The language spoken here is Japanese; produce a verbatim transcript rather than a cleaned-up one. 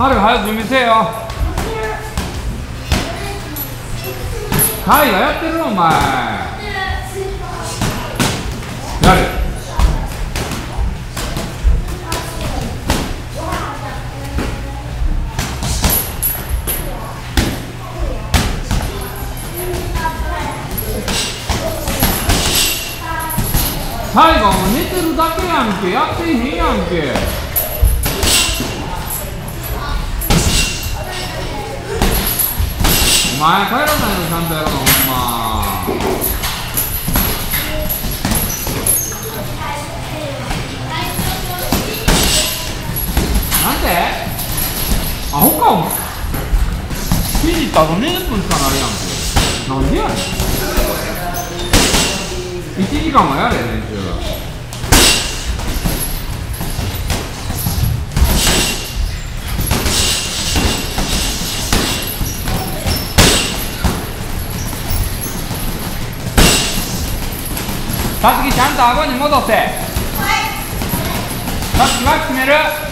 春早く準備せえよ。カイがやってるのお前。やれ。タイガーも寝てるだけやんけ。やってへんやんけ。お前帰らないのちゃんとやろう、ほんま。なんでアホかお前。ピリッとあとにじゅっぷんしかなるやんけ。なんでやねん。いちじかんもやれ練習。たつきちゃんと顎に戻せ。はい。たつきは決める。